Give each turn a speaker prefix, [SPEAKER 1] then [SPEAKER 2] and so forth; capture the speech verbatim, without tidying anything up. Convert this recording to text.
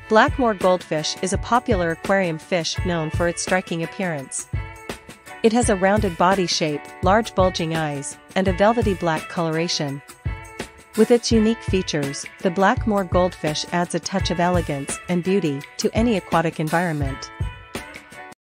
[SPEAKER 1] Black Moor Goldfish is a popular aquarium fish known for its striking appearance. It has a rounded body shape, large bulging eyes, and a velvety black coloration. With its unique features, the Black Moor Goldfish adds a touch of elegance and beauty to any aquatic environment.